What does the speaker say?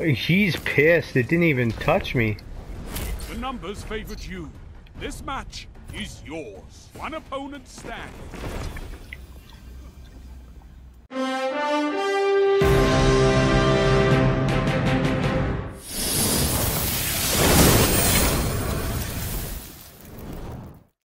He's pissed. It didn't even touch me. The numbers favored you. This match is yours. One opponent stands.